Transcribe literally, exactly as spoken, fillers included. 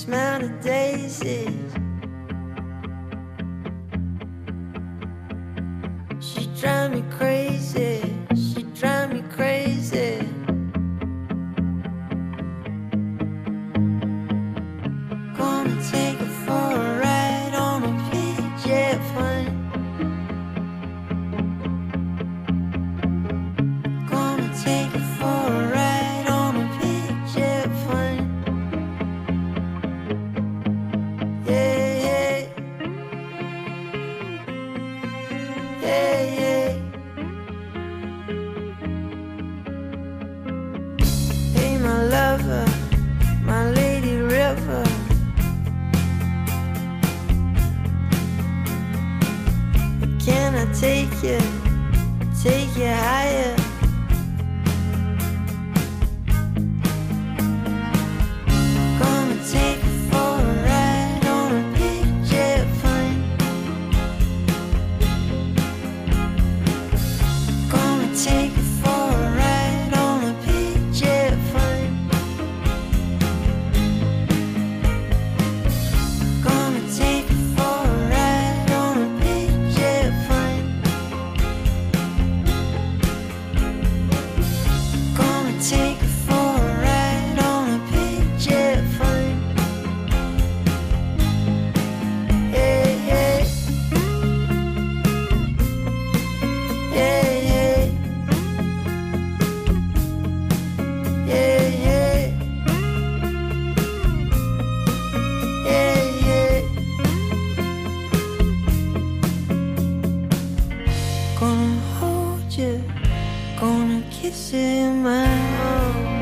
smell the daisies. She drive me crazy, she drive me crazy. Gonna take her for a ride on a P J plane. Gonna take her for a ride on a P J plane. Yeah, yeah. Yeah, yeah. Hey, my lover, my lady river. Can I take you, take you higher? Gonna take you for a ride on a P J plane. Gonna take you for a ride on a P J plane. Gonna take you for a ride on a P J plane. Gonna take you for a ride on a P J plane. Yeah, yeah. Yeah, yeah. Yeah, yeah. Yeah, yeah. Gonna hold you, gonna kiss you in my arms.